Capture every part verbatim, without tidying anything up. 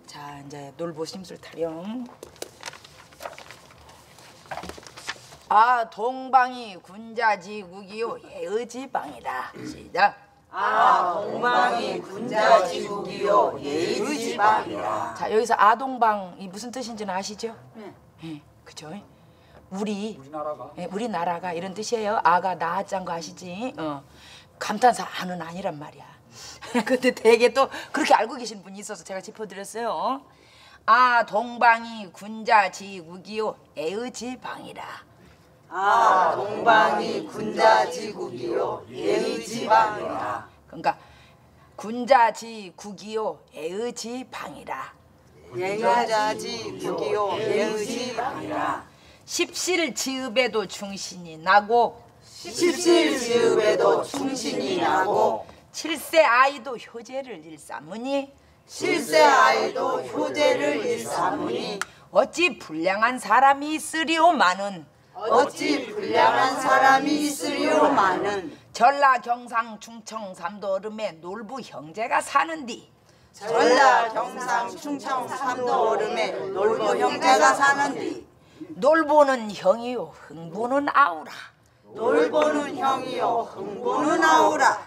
자, 이제 놀보 심술 타령. 아, 동방이 군자지국이요 예의지방이다. 시작. 아, 동방이 군자지국이요 예의지방이다. 자, 여기서 아동방이 무슨 뜻인지는 아시죠? 네. 네, 그죠? 우리 우리나라가 네, 우리나라가 이런 뜻이에요. 아가 나아짠 거 아시지? 어. 감탄사 아는 아니란 말이야. 근데 되게 또 그렇게 알고 계신 분이 있어서 제가 짚어드렸어요. 아, 동방이 군자지국이요 예의지방이라. 아, 동방이 군자지국이요 예의지방이다. 그러니까 군자지국이요 예의지방이라. 군자지국이요 예의지방이라. 십실지읍에도 충신이 나고 십실지읍에도 충신이 나고 칠세 아이도 효제를 일삼으니 칠세 아이도 효제를 일삼으니 어찌 불량한 사람이 있으리오마는 어찌 불량한 사람이 있으리오마는 전라 경상 충청 삼도름에 놀부 형제가 사는디 전라 경상 충청 삼도름에 놀부 형제가 사는디 놀보는 형이요 흥보는 아우라. 놀보는 형이요 흥보는 아우라.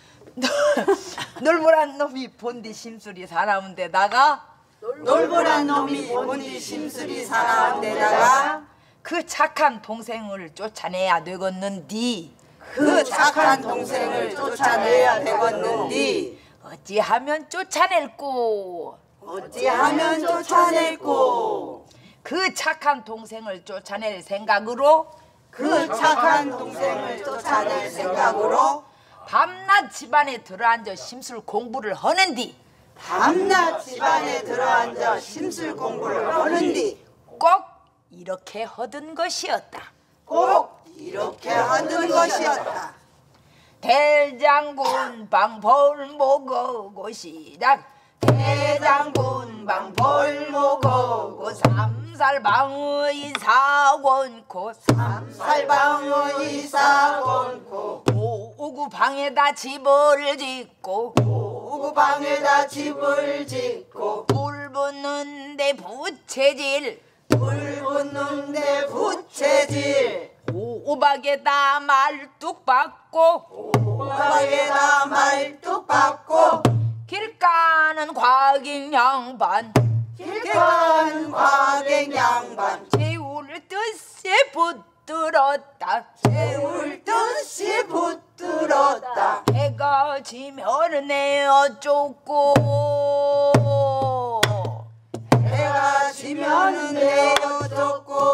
놀보란 놈이 본디 심술이 사나운 데다가 놀보란 놈이 본디 심술이 사나운 데다가 그 착한 동생을 쫓아내야 되겠는디 그 착한 동생을 쫓아내야 되겠는디 어찌하면 쫓아낼꼬 어찌하면 쫓아낼꼬 그 착한 동생을 쫓아낼 생각으로 그 착한 동생을 쫓아낼 생각으로 밤낮 집안에 들어앉아 심술 공부를 하는디 밤낮 집안에 들어앉아 심술 공부를 하는디 꼭 이렇게 하던 것이었다. 꼭 이렇게 하던 것이었다. 대장군 방벌목어고 시작. 대장군 방벌목어고 삼살방의 사원코 삼살방의 사원코 오구 방에다 집을 짓고 오구 방에다 집을 짓고 물 붓는데 부채질 물 붓는데 부채질 오박에다 말뚝 박고 오박에다 말뚝 박고 길 가는 과객 양반 길 가는 과객 양반 재울 듯이 붙들었다 재울 듯이 붙들었다 해가 지면 내어 쫓고 해가 지면은 내어 쫓고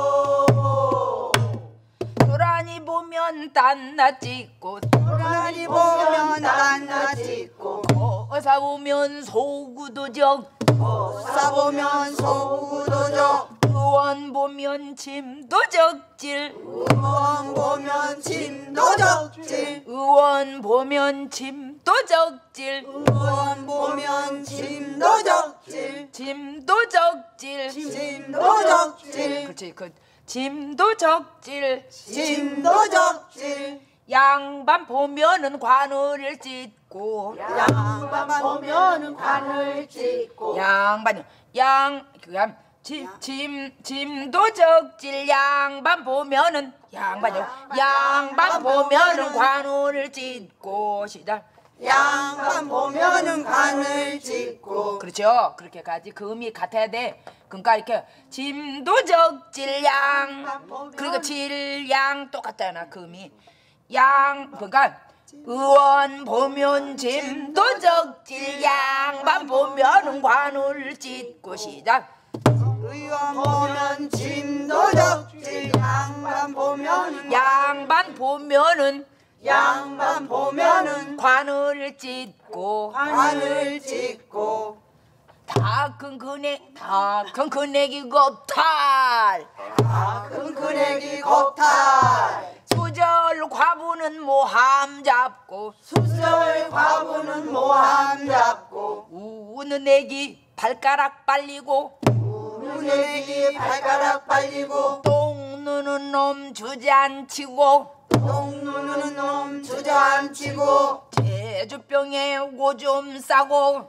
도란이 보면 딴나 찍고 도란이 보면 딴나 찍고 어사 보면 소구도 적 어사 보면 소구도 적 의원 보면 짐도 적질 의원 보면 짐도 적질 의원 보면 짐도 적질 의원 보면 짐도 적질 짐도 적질 짐도 적질 그렇지 그 짐도 적질 짐도 적질 양반 보면은 관을 찢고 양반 보면은 관을 찢고 양반 양 그냥 짐짐 짐도 적질 양반 보면은 양반요 양반 보면은 관을 찢고 시작 양반 보면은 관을 찢고 그렇죠 그렇게 가지 그 의미 같아야 돼 그러니까 이렇게 짐도 적질 양 그리고 질양 똑같잖아 그 의미 양 그러니까 의원 보면 짐도 적질 양반 보면은 관을 찢고 시작 의원 보면 짐도 적질 양반 보면은 양반 보면은 양반 보면은 관을 찢고 관을 찢고 다 큰 그네 다 큰 그네기 겁탈 다 큰 그네기 겁탈 수절 과부는 모함 잡고 수절 과부는 모함 잡고 우는 애기 발가락 빨리고 우는 애기 발가락 빨리고 똥 누는 놈 주저앉히고 똥 누는 놈 주저앉히고 제주병에 오줌 싸고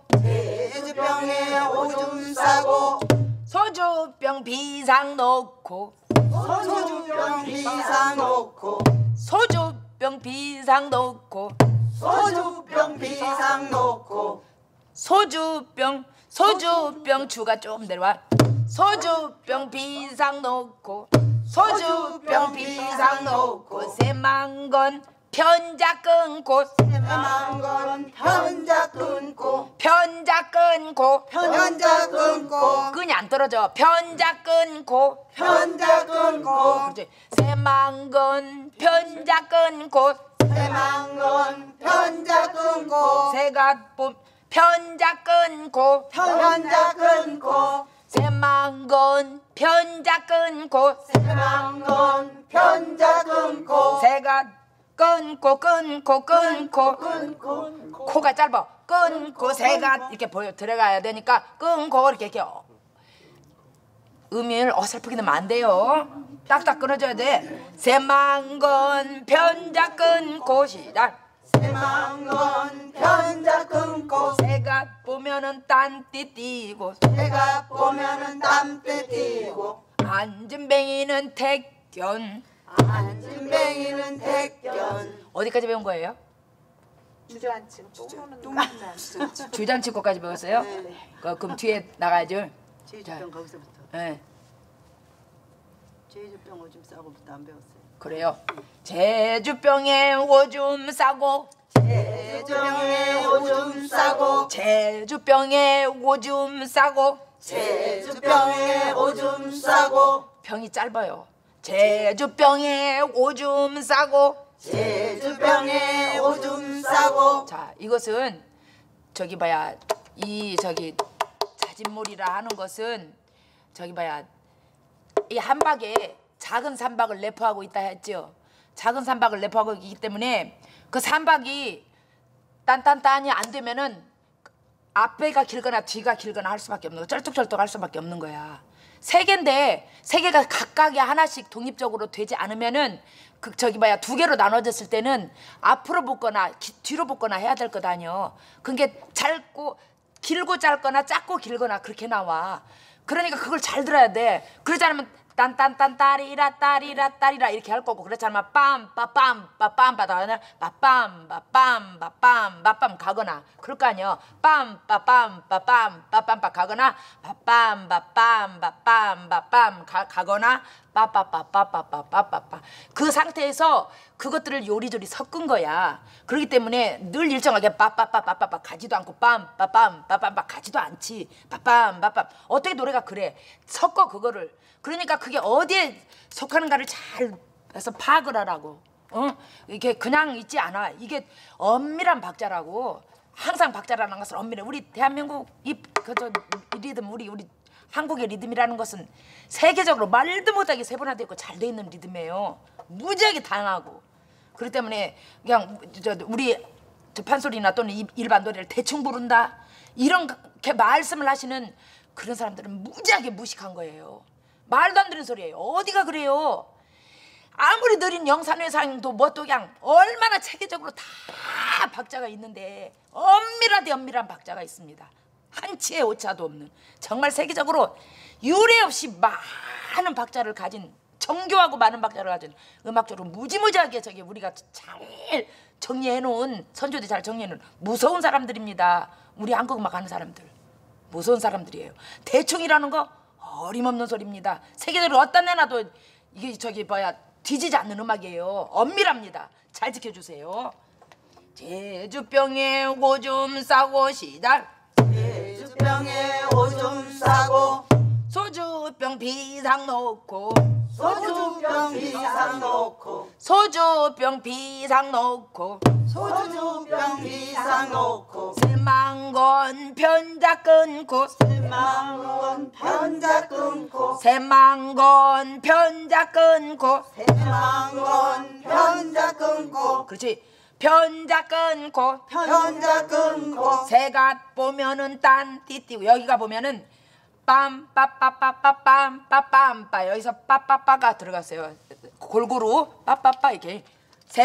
제주병에 오줌 싸고 소주병 비상 놓고 소주병 비상 놓고 소주병 비상 놓고 소주병 비상 놓고 소주병 소주병 주가 좀 내려와 소주병 비상 놓고 소주병 비상 놓고 새만건 편자 끊고 새만건 편자 끊고 편자 끊고 편자 끊고 끈이 안 떨어져 편자 끊고 편자 끊고 그렇지 새만건 편자 끊고 새만건 편자 끊고 새갓봄 편자 끊고 편자 끊고 새만건 편자 끊고 새만건 편자 끊고 새가 끊고 끊고 끊고 끊고 코가 짧아 끊고 새가 이렇게 보여 들어가야 되니까 끊고 이렇게 이렇게 음을 어설프게 넣으면 안 돼요. 딱딱 끊어줘야 돼. 새만건 편자 끊고 시작. 새만건 편자 끊고 새가 보면은 딴띠 띠고 새가 보면은 땀띠 띠고 앉은뱅이는 택견. 앉은뱅이는 택견 어디까지 배운 거예요? 주저앉힌 똥 주잔치 거까지 배웠어요? 네. 그, 그럼 뒤에 나가야죠. 제주병 거기서부터 네, 제주병 오줌 싸고부터 안 배웠어요. 그래요. 제주병에 오줌 싸고 제주병에 오줌 싸고 제주병에 오줌 싸고 제주병에 오줌 싸고 병이 짧아요. 제주병에 오줌 싸고 제주병에 오줌 싸고 자 이것은 저기 봐야 이 저기 자진몰이라 하는 것은 저기 봐야 이 한박에 작은 산박을 내포하고 있다 했죠. 작은 산박을 내포하고 있기 때문에 그 산박이 딴딴딴이 안 되면은 앞에가 길거나 뒤가 길거나 할 수밖에 없는 거 쩔뚝쩔뚝 할 수밖에 없는 거야. 세 개인데 세 개가 각각이 하나씩 독립적으로 되지 않으면은 그 저기 봐야 두 개로 나눠졌을 때는 앞으로 붙거나 기, 뒤로 붙거나 해야 될 거 아니요. 그게 짧고 길고 짧거나 작고 길거나 그렇게 나와. 그러니까 그걸 잘 들어야 돼. 그러지 않으면 딴딴딴 따리라 따리라 따리라 이렇게 할 거고 그렇지 않으면 빰 빠빰 빠빰 빠다나 빠빰 빠빰 빠빰 빠빰 가거나 그럴 거 아니요. 빰 빠빰 빠빰 빠빰 빠 가거나 빠빰 빠빰 빠빰 빠빰 가 가거나 빠빠빠빠빠빠빠빠 그 상태에서 그것들을 요리조리 섞은 거야. 그렇기 때문에 늘 일정하게 빠빠빠빠빠빠 가지도 않고 빰 빠빰 빠빰 가지도 않지. 빠빰 빠빰 어떻게 노래가 그래. 섞어 그거를. 그러니까 그게 어디에 속하는가를 잘 해서 파악을 하라고. 어? 이게 그냥 있지 않아. 이게 엄밀한 박자라고. 항상 박자라는 것은 엄밀해. 우리 대한민국 이그저 리듬 우리 우리 한국의 리듬이라는 것은 세계적으로 말도 못하게 세분화되어 있고 잘 돼 있는 리듬이에요. 무지하게 다양하고. 그렇기 때문에 그냥 저 우리 저 판소리나 또는 일반 노래를 대충 부른다 이렇게 말씀을 하시는 그런 사람들은 무지하게 무식한 거예요. 말도 안 되는 소리예요. 어디가 그래요? 아무리 느린 영산회상도 뭣도 그냥 얼마나 체계적으로 다 박자가 있는데 엄밀하되 엄밀한 박자가 있습니다. 한치의 오차도 없는 정말 세계적으로 유례 없이 많은 박자를 가진 정교하고 많은 박자를 가진 음악적으로 무지무지하게 저기 우리가 잘 정리해 놓은 선조들이 잘 정리해 놓은 무서운 사람들입니다. 우리 한국 음악 하는 사람들 무서운 사람들이에요. 대충이라는 거 어림없는 소리입니다. 세계적으로 어떤 내놔도 이게 저기 뭐야 뒤지지 않는 음악이에요. 엄밀합니다. 잘 지켜주세요. 제주병에 오줌 싸고 시작. 제주병에 오줌 싸고 소주병 비상 놓고 소주병 비상 놓고 소주병 비상 놓고 소주병 비상 놓고 새만건 편자 끊고 새만건 편자 끊고 새만건 편자 끊고 새만건 편자 끊고 그렇지 편자 끊고 편자 끊고 새가 보면은 딴띠 띠고 여기가 보면은 빰빠빠빠빠빰 빠빰빠 여기서 빠빠빠가 들어갔어요. 골고루 빠빠빠 이렇게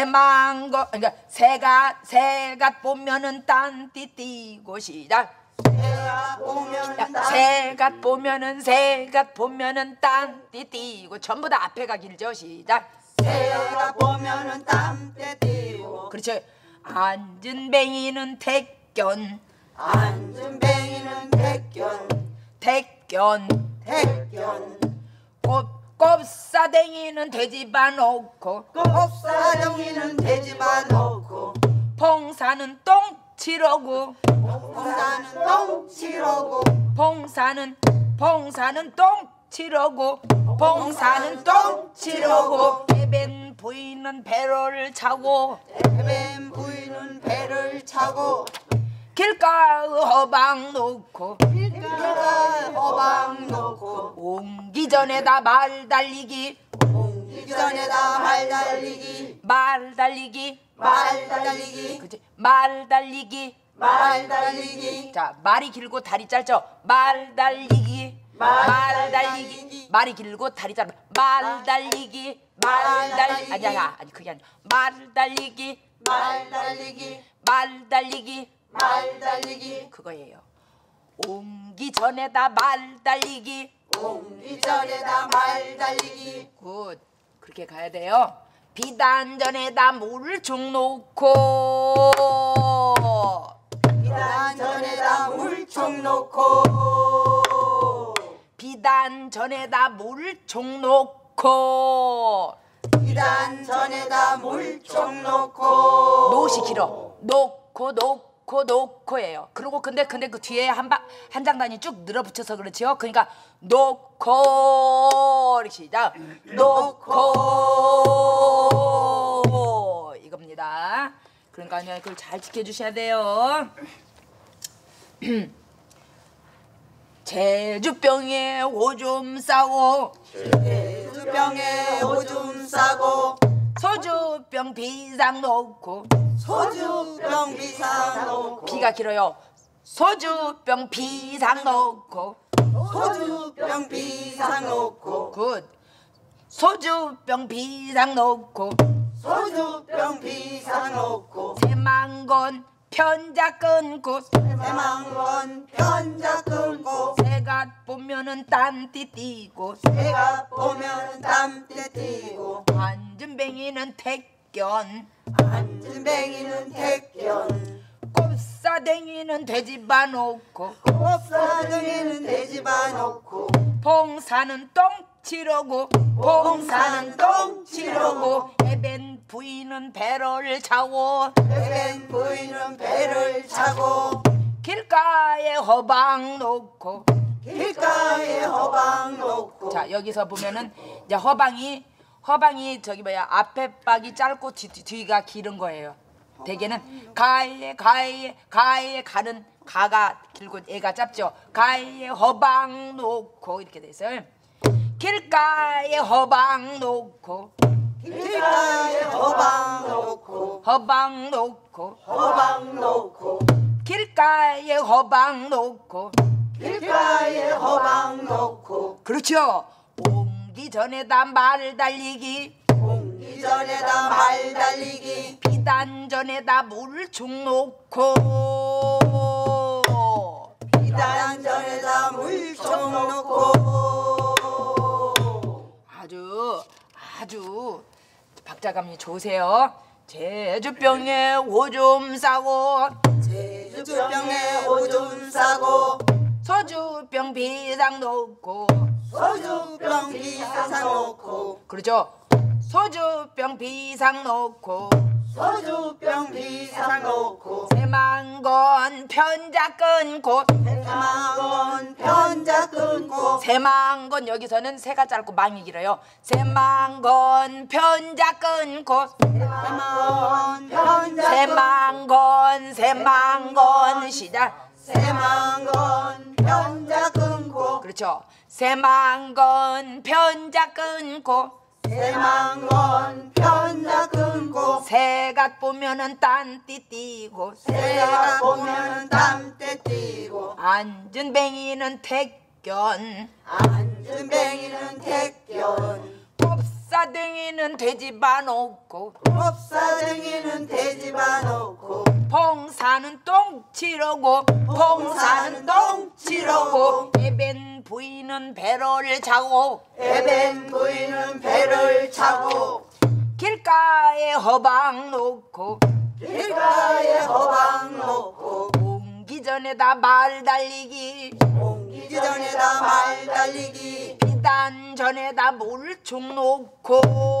새만거 그러니까 새가 새가 보면은 딴띠 띠고 시작. 새가 보면은 야, 새갓 보면은 새갓 보면은 딴띠 띠고 전부 다 앞에가 길죠. 시작. 새가 보면은 땀때 띄고 그렇죠. 앉은 뱅이는 택견 앉은 뱅이는 택견 택견 택견 꼽 꼽사댕이는 돼지바 놓고 곱사정이는 돼지바 놓고 봉사는 똥 치러고 봉사는 똥 치러고 봉사는 봉사는 똥 치러고 봉사는 똥 치러고 배변 부인은 배를 차고 해변 부인은 배를 차고 길가의 허방 놓고 길가 호박 놓고 옹기 전에다 말 달리기 옮기기 전에다 말 달리기 말 달리기 말 달리기 그치 말 달리기 말 달리기 자 말이 길고 다리 짧죠 말 달리기 말 말 달리기. 달리기 말이 길고 다리 짧아 말 달리기 말 달리기 아니 아니 아니 그게 아니야 말 달리기 말 달리기 말 달리기 말 달리기 그거예요. 옹기 전에다 말 달리기 옮기 전에다 말 달리기 굿 그렇게 가야 돼요. 비단 전에다 물총 놓고 비단 전에다 물총 놓고 비단 전에다 물총 놓고 비단 전에다 물총 놓고 노시 길어 놓고 놓고 놓고예요. 그리고 근데 근데 그 뒤에 한한 장단이 쭉 늘어붙여서 그렇지요. 그러니까 놓고 이렇게 시작 놓고 이겁니다. 그러니까 그걸 잘 지켜주셔야 돼요. 제주병에 오줌 싸고 제주병에 오줌 싸고 소주병 비상 놓고 소주병 비상 놓고 비가 길어요. 소주병 비상 놓고 소주병 비상 놓고 굿 소주병 비상 놓고 소주병 비상 놓고 새망건 편자 끊고 새망건 편자 끊고 새가 보면은 딴띠 띠고 새가 보면 땀때 띄고 앉은 뱅이는 택견 앉은 뱅이는 택견 꼽사댕이는 돼지바 놓고 곱사등이는 돼지바 놓고 봉사는 똥 치러고 봉사는 똥 치러고 해변 부인은 배를 차고 해변 부인은 배를 차고 길가에 허방 놓고 길가에 허방 놓고 자 여기서 보면은 이제 허방이 허방이 저기 뭐야 앞에 박이 짧고 뒤, 뒤가 길은 거예요. 대개는 가에 가에 가에 가는 가가 길고 애가 짧죠. 가에 허방 놓고 이렇게 돼 있어요. 길가에 허방 놓고 길가에 허방 놓고 허방 놓고 허방 놓고 길가에 허방 놓고 길가에 허방 놓고 그렇죠. 옹기 전에다 말 달리기 옮기 전에다 말 달리기 비단 전에다 물총 놓고 비단 전에다 물총 놓고 아주 아주 박자감이 좋으세요. 제주병에 오줌 싸고 제주병에 오줌 싸고 소주병 비상 놓고 소주병 비상 놓고 그렇죠. 소주병 비상 놓고 소주병 비상 놓고 새망건 편자 끊고 새망건 편자 끊고 새망건 여기서는 새가 짧고 망이 길어요. 새망건 편자 끊고 새망건 편자 새망건 새망건 시작 새망건 편자 끊고 그렇죠. 새망건 편자 끊고 새망건 편자 끊고 새가 보면은 딴띠 띠고 새가 보면 땀때 띄고 앉은 뱅이는 택견 앉은 뱅이는 택견 곱사댕이는 돼지바 놓고 곱사쟁이는 돼지바 놓고 봉사는 똥치러고 봉사는 똥치러고 에벤 부인은 배를 차고 에벤 부인은 배를 차고 길가에 허방 놓고 길가에 허방 놓고 옮기 전에다 말 달리기 옮기기 전에다 말 달리기 비단 전에다 물총 놓고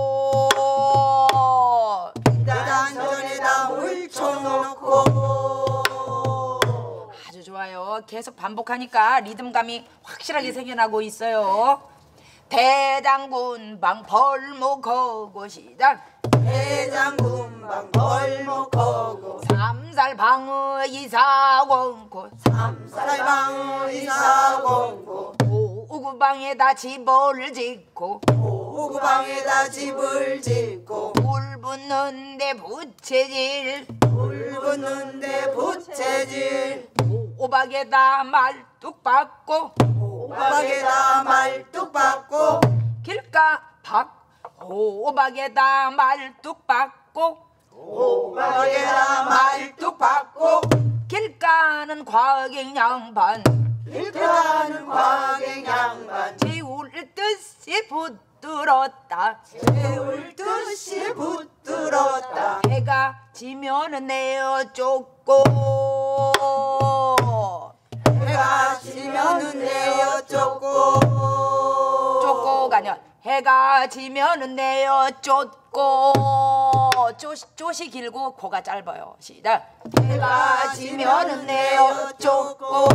비단 전에다 물총 놓고 아주 좋아요. 계속 반복하니까 리듬감이 확실하게 생겨나고 있어요. 대장군 방 벌목하고 시작 대장군방 벌목하고 삼살 방어 이사원고 삼살방 의사공고 오구방에다 집을 짓고 오구방에다 집을 짓고 물 붓는데 부채질 물 붓는데 부채질 오박에다 말뚝 박고 오박에다 말뚝 박고 길가 박 오박에다 말뚝 박고 오박에다 말뚝 박고 길가는 과객 양반 일가는 과객 양반 재울 듯이 붙들었다 재울 듯이 붙들었다 해가 지면은 내어 쫓고 해가 지면은 내어 쫓고 쫓고가 아니야 해가 지면은 내어 쫓고 쪼시, 쪼시 길고 코가 짧아요. 시작 해가 지면은 내어 쫓고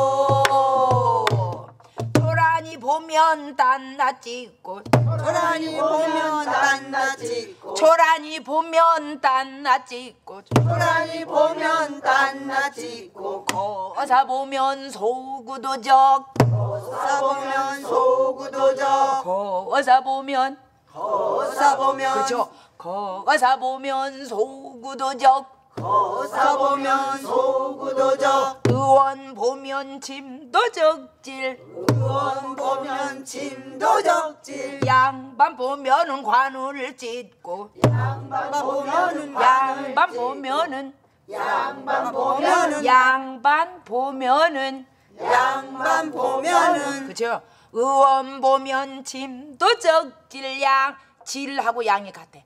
초라니 보면 딴나 찍고 초라니 보면 딴나 찍고 초라니 보면 딴나 찍고 초라니 보면 딴나 찍고 거사 보면 소구도적 거사 보면 소구도적 거사 보면 거사 보면 그렇죠. 거사 보면 소구도적 거사 보면 소구도적 의원 보면 짐도적질 의원 보면 짐도적질 양반 보면은 관을 찢고 양반 보면은 양반 보면은 양반 보면은 양반 보면은 양반 보면은 그죠. 의원 보면 짐도적질 양 질하고 양이 같아.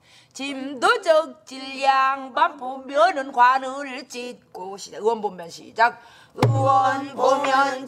짐도적질 양반 보면은 관을 찢고 시작. 의원 보면 시작. 의원 보면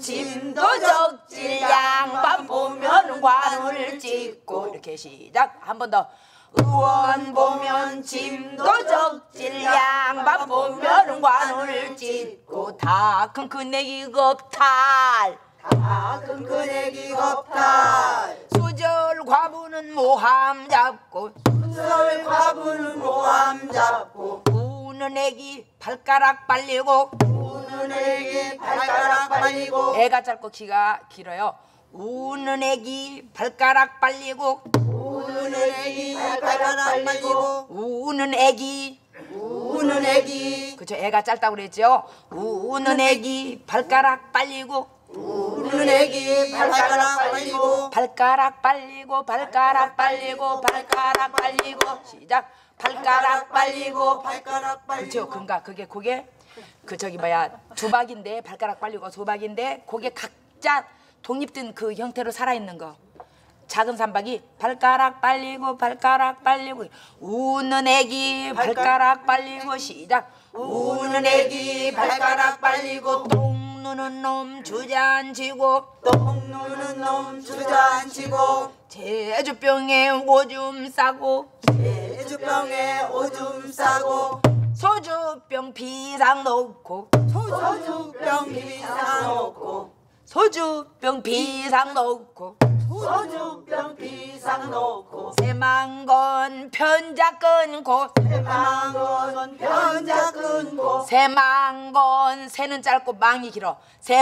짐도적질 양반 보면은 관을 찢고 이렇게 시작. 한 번 더. 의원 보면 짐도적질 양반 보면은 관을 찢고 다 큰 큰애기 겁탈 다큰 큰애기 겁탈 수절 과부는 모함 잡고 설 과부는 모함 잡고 우는 애기 발가락 빨리고 우는 애기 발가락 빨리고 애가 짧고 키가 길어요. 우는 애기 발가락 빨리고 우는 애기 발가락 빨리고 우는 애기 우는 애기 그쵸. 애가 짧다고 그랬죠. 우는 애기 발가락 빨리고 우는 애기 발가락 빨리고 발가락 빨리고 발가락 빨리고 발가락 빨리고 시작. 발가락 빨리고 발가락 그렇죠. 빨리고 그러니까 그게 그게 그 저기 뭐야 두박인데 발가락 빨리고 소박인데 그게 각자 독립된 그 형태로 살아있는 거. 작은 산박이 발가락 빨리고 발가락 빨리고 우는 애기 발가락 빨리고 시작. 우는 애기 발가락 빨리고 똥 누는 놈 주저앉히고 똥 누는 놈 주저앉히고 제주병에 오줌 싸고 제주병에 오줌 싸고 소주병 비상 놓고 소주병 비상 놓고 소주병 비상 놓고 소주병 비상 놓고 새망건 편자 끊고 새망건 편자 끊고 새망건 새는 짧고 망이 길어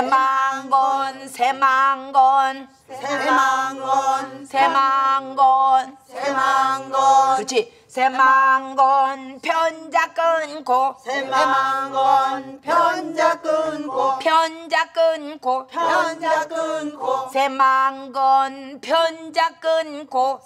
새망건 새망건 새망건 새망건 새망건 그렇지. 새만건 편자 끊고 새만건 편자 끊고 편자 끊고 편자 끊고 새만건 편자 끊고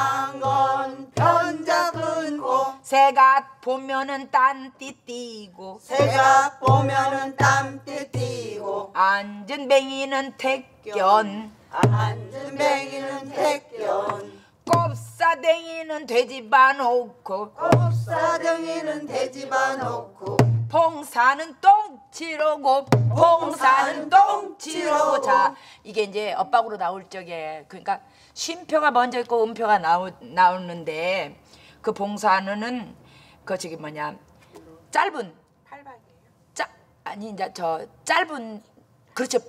새만건 편자 끊고 새가 보면은 딴띠 띠고 새가 보면은 땀띠 띠고 앉은 뱅이는 택견 앉은 뱅이는 택견 꼽사댕이는 돼지바 놓고 곱사등이는 돼지바 놓고 봉사는 똥치러고 봉사는 똥치러고. 자, 이게 이제 엇박으로 나올 적에 그러니까 쉼표가 먼저 있고 음표가 나오, 나오는데 그 봉사는 그 저기 뭐냐 짧은 짜 아니 이제 저 짧은 그렇죠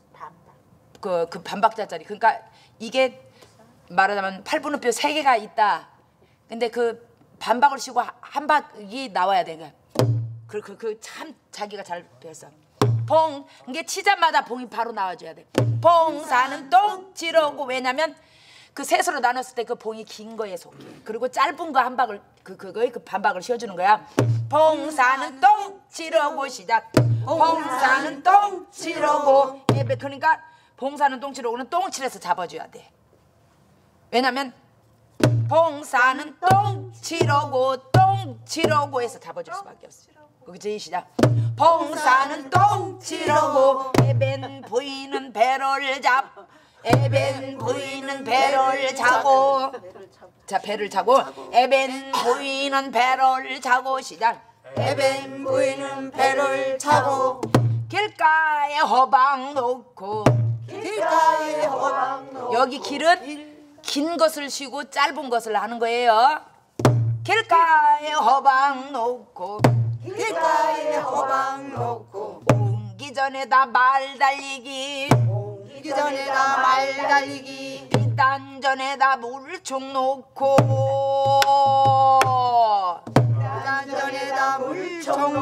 그, 그 반박자짜리. 그러니까 이게 말하자면 팔분음표 세 개가 있다. 근데 그 반박을 쉬고 한 박이 나와야 돼. 그 그 그 참 자기가 잘 배웠어. 봉 이게 치자마다 봉이 바로 나와줘야 돼. 봉사는 똥치러고. 왜냐면 그 셋으로 나눴을 때 그 봉이 긴 거에 속해. 그리고 짧은 거 한 박을 그 그거의 그 반박을 씌워주는 거야. 봉사는 똥치러고 시작. 봉사는 똥치러고. 예배 그러니까 봉사는 똥치러고는 똥칠해서 잡아줘야 돼. 왜냐면 봉사는 똥치러고 똥치러고 해서 잡아줄 수밖에 없어. 그지 시작. 봉사는 똥치러고 애벤 부인은 배를 잡 애벤 부인은 배를 자고. 자 배를 자고 애벤 부인은 배를 자고 시작. 애벤 부인은 배를 차고 길가에 허방 놓고. 길가에 호박 놓고 여기 길은 긴 것을 쉬고 짧은 것을 하는 거예요. 길가에 허방 놓고 길가에 호박 놓고 옮기 전에다 말 달리기 오기 전에다 말 달리기 비단 전에다 물총 놓고 단 전에다 물총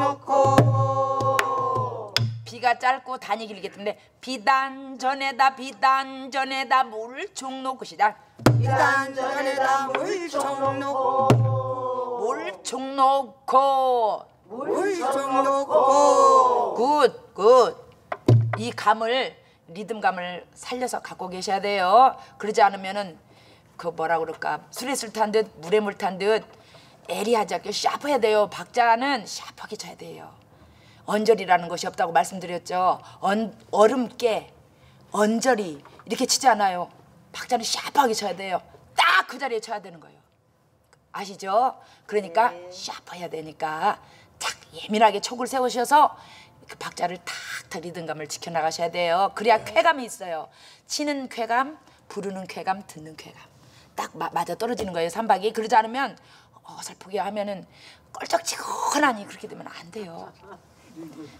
놓고 비가 짧고 단이 길기 때문에 비단 전에다 비단 전에다 물총 놓고 시작. 비단 전에다 물총 놓고 물총 놓고 물총 놓고 굿, 굿. 이 감을 리듬감을 살려서 갖고 계셔야 돼요. 그러지 않으면은 그 뭐라 그럴까 술에 탄 듯 물에 물 탄 듯 에리하지 않게 샤프해야 돼요. 박자는 샤프하게 쳐야 돼요. 언저리라는 것이 없다고 말씀드렸죠. 언, 얼음깨, 언저리 이렇게 치지 않아요. 박자는 샤프하게 쳐야 돼요. 딱 그 자리에 쳐야 되는 거예요. 아시죠? 그러니까 샤프해야 되니까 탁 예민하게 촉을 세우셔서 그 박자를 탁탁 리듬감을 지켜나가셔야 돼요. 그래야 쾌감이 있어요. 치는 쾌감, 부르는 쾌감, 듣는 쾌감 딱 마, 맞아 떨어지는 거예요. 삼박이. 그러지 않으면 어설프게 하면은 껄쩍지근하니 그렇게 되면 안 돼요.